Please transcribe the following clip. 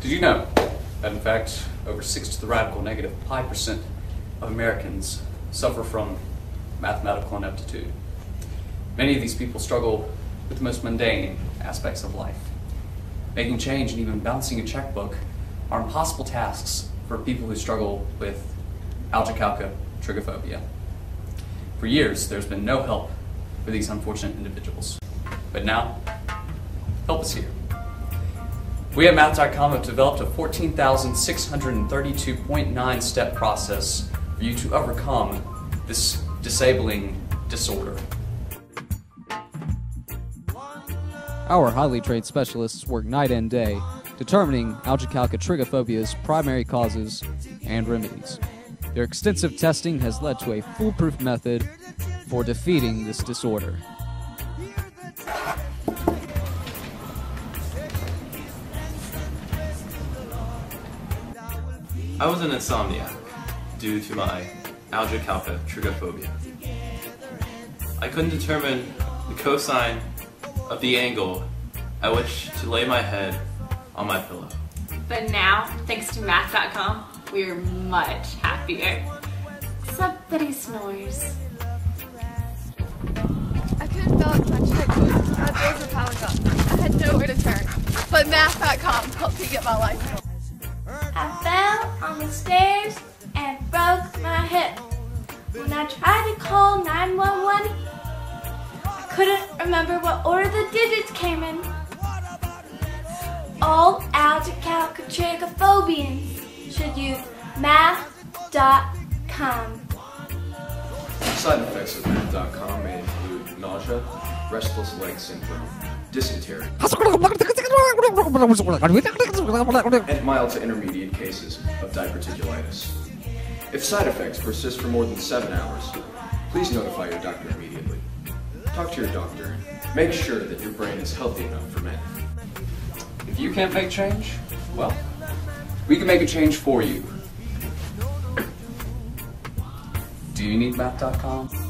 Did you know that in fact over 6 to the radical negative pi% of Americans suffer from mathematical ineptitude? Many of these people struggle with the most mundane aspects of life. Making change and even balancing a checkbook are impossible tasks for people who struggle with algecalca trigophobia. For years, there's been no help for these unfortunate individuals. But now, help is here. We at Math.com have developed a 14,632.9 step process for you to overcome this disabling disorder. Our highly trained specialists work night and day, determining algecalca trigophobia's primary causes and remedies. Their extensive testing has led to a foolproof method for defeating this disorder. I was an insomniac due to my algecalca trigophobia. I couldn't determine the cosine of the angle at which to lay my head on my pillow. But now, thanks to Math.com, we're much happier. Except that he snores. I couldn't balance my checkbook. My bills were piling up. I had nowhere to turn. But Math.com helped me get my life going. I fell on the stairs and broke my hip. When I tried to call 911, I couldn't remember what order the digits came in. All algecalca trigophobians should use Math.com. Side effects of Math.com may include nausea, restless leg syndrome, dysentery, and mild to intermediate cases of diverticulitis. If side effects persist for more than 7 hours, please notify your doctor immediately. Talk to your doctor. Make sure that your brain is healthy enough for math. If you can't make change, well, we can make a change for you. Do you need Math.com?